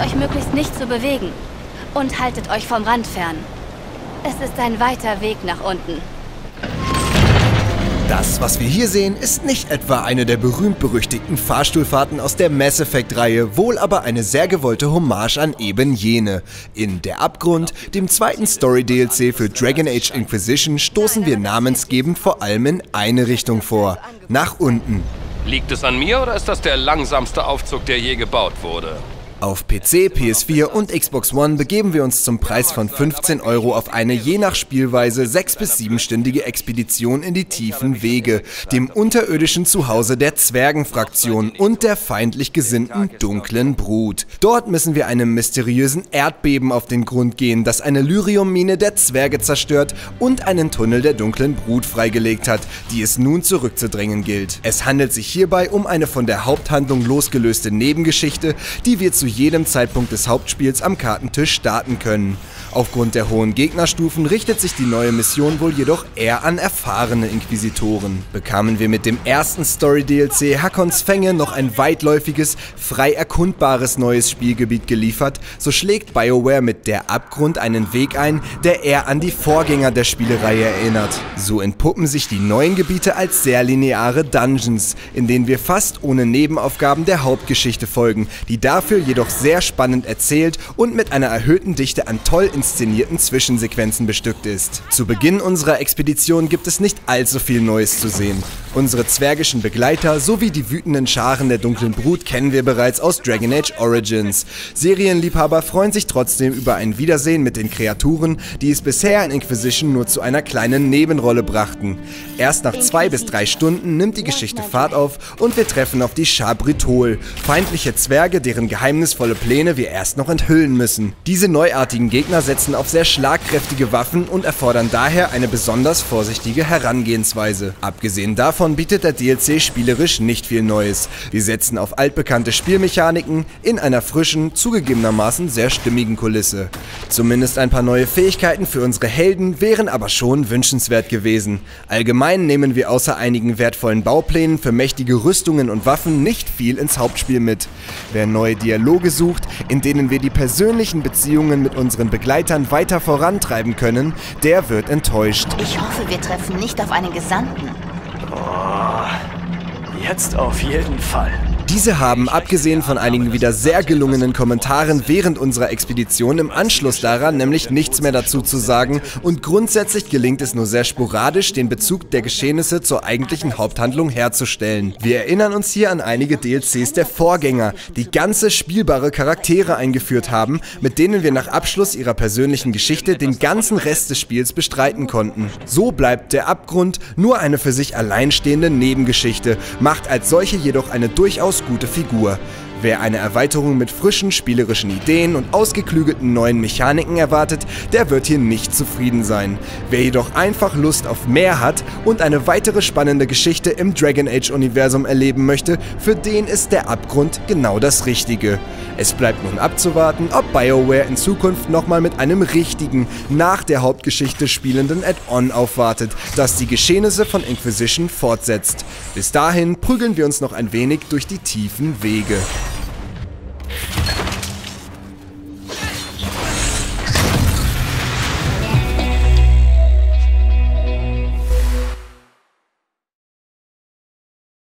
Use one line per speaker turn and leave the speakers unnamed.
euch möglichst nicht zu bewegen. Und haltet euch vom Rand fern. Es ist ein weiter Weg nach unten.
Das, was wir hier sehen, ist nicht etwa eine der berühmt-berüchtigten Fahrstuhlfahrten aus der Mass Effect-Reihe, wohl aber eine sehr gewollte Hommage an eben jene. In Der Abgrund, dem zweiten Story-DLC für Dragon Age Inquisition, stoßen wir namensgebend vor allem in eine Richtung vor: nach unten.
Liegt es an mir oder ist das der langsamste Aufzug, der je gebaut wurde?
Auf PC, PS4 und Xbox One begeben wir uns zum Preis von 15 € auf eine je nach Spielweise 6- bis 7-stündige Expedition in die tiefen Wege, dem unterirdischen Zuhause der Zwergenfraktion und der feindlich gesinnten dunklen Brut. Dort müssen wir einem mysteriösen Erdbeben auf den Grund gehen, das eine Lyrium-Mine der Zwerge zerstört und einen Tunnel der dunklen Brut freigelegt hat, die es nun zurückzudrängen gilt. Es handelt sich hierbei um eine von der Haupthandlung losgelöste Nebengeschichte, die wir zu jedem Zeitpunkt des Hauptspiels am Kartentisch starten können. Aufgrund der hohen Gegnerstufen richtet sich die neue Mission wohl jedoch eher an erfahrene Inquisitoren. Bekamen wir mit dem ersten Story-DLC Hakons Fänge noch ein weitläufiges, frei erkundbares neues Spielgebiet geliefert, so schlägt BioWare mit Der Abgrund einen Weg ein, der eher an die Vorgänger der Spielereihe erinnert. So entpuppen sich die neuen Gebiete als sehr lineare Dungeons, in denen wir fast ohne Nebenaufgaben der Hauptgeschichte folgen, die dafür jedoch sehr spannend erzählt und mit einer erhöhten Dichte an toll inszenierten Zwischensequenzen bestückt ist. Zu Beginn unserer Expedition gibt es nicht allzu viel Neues zu sehen. Unsere zwergischen Begleiter sowie die wütenden Scharen der dunklen Brut kennen wir bereits aus Dragon Age Origins. Serienliebhaber freuen sich trotzdem über ein Wiedersehen mit den Kreaturen, die es bisher in Inquisition nur zu einer kleinen Nebenrolle brachten. Erst nach 2 bis 3 Stunden nimmt die Geschichte Fahrt auf und wir treffen auf die Char-Britol, feindliche Zwerge, deren geheimnisvolle Pläne wir erst noch enthüllen müssen. Diese neuartigen Gegner setzen auf sehr schlagkräftige Waffen und erfordern daher eine besonders vorsichtige Herangehensweise. Abgesehen davon bietet der DLC spielerisch nicht viel Neues. Wir setzen auf altbekannte Spielmechaniken in einer frischen, zugegebenermaßen sehr stimmigen Kulisse. Zumindest ein paar neue Fähigkeiten für unsere Helden wären aber schon wünschenswert gewesen. Allgemein nehmen wir außer einigen wertvollen Bauplänen für mächtige Rüstungen und Waffen nicht viel ins Hauptspiel mit. Wer neue Dialoge sucht, in denen wir die persönlichen Beziehungen mit unseren Begleitern weiter vorantreiben können, der wird enttäuscht.
Ich hoffe, wir treffen nicht auf einen Gesandten.
Oh, jetzt auf jeden Fall.
Diese haben, abgesehen von einigen wieder sehr gelungenen Kommentaren während unserer Expedition, im Anschluss daran nämlich nichts mehr dazu zu sagen und grundsätzlich gelingt es nur sehr sporadisch, den Bezug der Geschehnisse zur eigentlichen Haupthandlung herzustellen. Wir erinnern uns hier an einige DLCs der Vorgänger, die ganze spielbare Charaktere eingeführt haben, mit denen wir nach Abschluss ihrer persönlichen Geschichte den ganzen Rest des Spiels bestreiten konnten. So bleibt Der Abgrund nur eine für sich alleinstehende Nebengeschichte, macht als solche jedoch eine durchaus gute Figur. Wer eine Erweiterung mit frischen spielerischen Ideen und ausgeklügelten neuen Mechaniken erwartet, der wird hier nicht zufrieden sein. Wer jedoch einfach Lust auf mehr hat und eine weitere spannende Geschichte im Dragon Age Universum erleben möchte, für den ist Der Abgrund genau das Richtige. Es bleibt nun abzuwarten, ob BioWare in Zukunft nochmal mit einem richtigen, nach der Hauptgeschichte spielenden Add-on aufwartet, das die Geschehnisse von Inquisition fortsetzt. Bis dahin prügeln wir uns noch ein wenig durch die tiefen Wege.